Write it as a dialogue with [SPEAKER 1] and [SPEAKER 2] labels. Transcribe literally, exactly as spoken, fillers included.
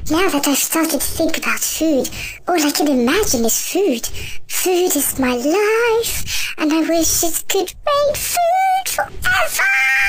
[SPEAKER 1] Now that I've started to think about food, all I can imagine is food. Food is my life, and I wish it could rain food forever.